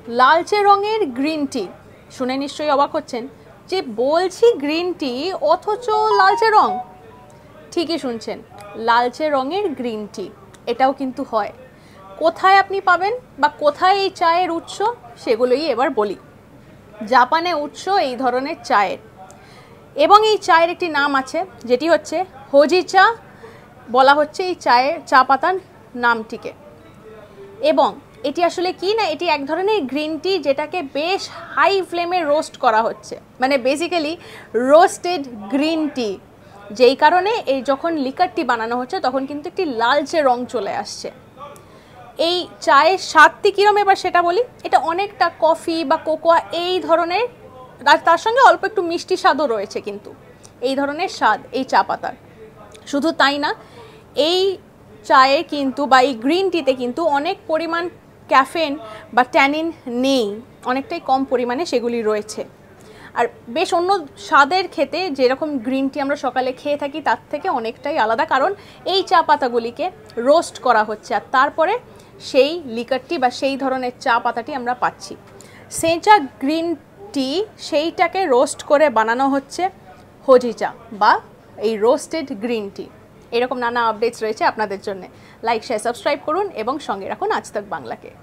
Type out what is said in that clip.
লালচে রঙের green tea শুনে নিশ্চয়ই অবাক হচ্ছেন যে বলছি গ্রিন টি অথচ লালচে রং। ঠিকই শুনছেন, লালচে রঙের গ্রিন টি এটাও কিন্তু হয়। কোথায় আপনি পাবেন বা কোথায় এই চায়ের উৎস সেগুলোই এবার বলি। জাপানে উৎস এই ধরনের চায়ের, এবং এই চায়ের একটি নাম আছে যেটি হচ্ছে হোজি চা বলা হচ্ছে এই চায়ের চা পাতার নামটিকে। এবং এটি আসলে কি না, এটি এক ধরনের গ্রিন টি যেটাকে বেশ হাই ফ্লেমে রোস্ট করা হচ্ছে, মানে বেসিক্যালি রোস্টেড গ্রিন টি, যেই কারণে এই যখন লিকার টি বানানো হচ্ছে তখন কিন্তু একটি লালচে রং চলে আসছে। এই চায়ের স্বাদটি কীরকম এবার সেটা বলি। এটা অনেকটা কফি বা কোকোয়া এই ধরনের, তার সঙ্গে অল্প একটু মিষ্টি স্বাদও রয়েছে, কিন্তু এই ধরনের স্বাদ এই চা পাতার। শুধু তাই না, এই চায়ে কিন্তু বা এই গ্রিন টিতে কিন্তু অনেক পরিমাণ ক্যাফেন বা ট্যানিন নেই, অনেকটাই কম পরিমাণে সেগুলি রয়েছে। আর বেশ অন্য স্বাদের খেতে যেরকম গ্রিন টি আমরা সকালে খেয়ে থাকি তার থেকে অনেকটাই আলাদা, কারণ এই চা পাতাগুলিকে রোস্ট করা হচ্ছে আর তারপরে সেই লিকারটি বা সেই ধরনের চা পাতাটি আমরা পাচ্ছি। সেঞ্চা গ্রিন টি সেইটাকে রোস্ট করে বানানো হচ্ছে হোজি চা বা এই রোস্টেড গ্রিন টি। এরকম নানা আপডেটস রয়েছে আপনাদের জন্য। লাইক, শেয়ার, সাবস্ক্রাইব করুন এবং সঙ্গে রাখুন আজ তাক বাংলাকে।